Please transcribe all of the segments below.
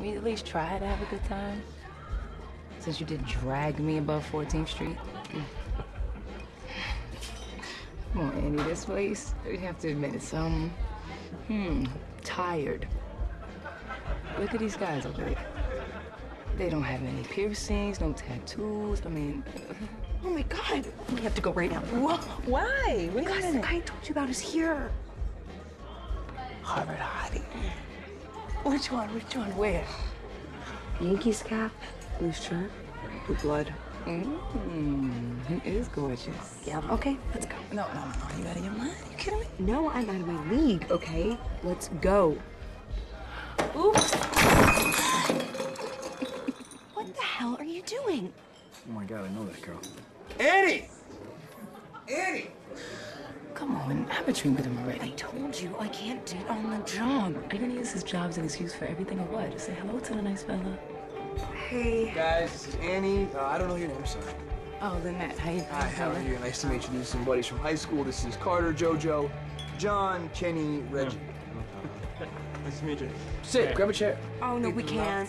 Can't we at least try to have a good time? Since you did drag me above 14th Street. Come on, Annie, this place, you have to admit it's, tired. Look at these guys over there. They don't have any piercings, no tattoos, I mean... Oh my God, we have to go right now. Why? Wait Because the guy I told you about is here. Harvard Hottie. Which one? Where? Yankees cap, blue shirt, blue blood. He is gorgeous. Yeah, okay, let's go. No, you out of your mind? You kidding me? No, I'm out of my league, okay? Let's go. Oops. What the hell are you doing? Oh my God, I know that girl. Annie! Annie! Come on, have a drink with him already. I told you I can't date on the job. Are you gonna use his job as an excuse for everything or what? Just say hello to the nice fella. Hey. Guys, this is Annie. I don't know your name, sorry. Oh, Lynette, how you doing? Hi, how are you? Nice to meet you. These are some buddies from high school. This is Carter, JoJo, John, Kenny, Reggie. Nice to meet you. Sit, grab a chair. Oh, no, we can't.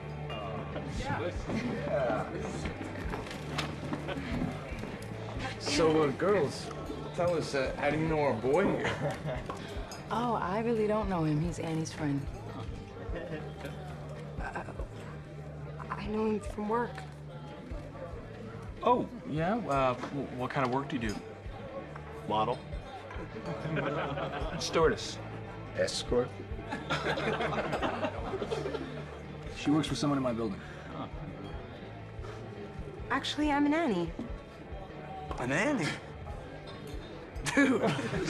So, girls, tell us, how do you know our boy here? Oh, I really don't know him. He's Annie's friend. I know him from work. Oh, yeah? What kind of work do you do? Model? Stewardess. Escort? She works for someone in my building. Actually, I'm a nanny. A nanny? Dude,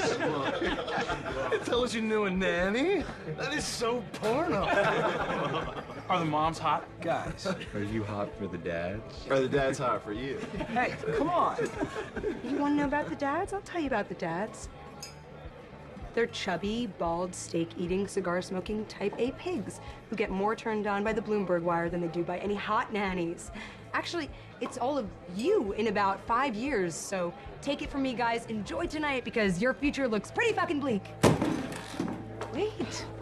tell us you knew a nanny? That is so porno. Are the moms hot? Guys, Are you hot for the dads? are the dads hot for you? Hey, come on. You want to know about the dads? I'll tell you about the dads. They're chubby, bald, steak-eating, cigar-smoking type A pigs who get more turned on by the Bloomberg wire than they do by any hot nannies. Actually, it's all of you in about 5 years, so take it from me, guys. Enjoy tonight because your future looks pretty fucking bleak. Wait.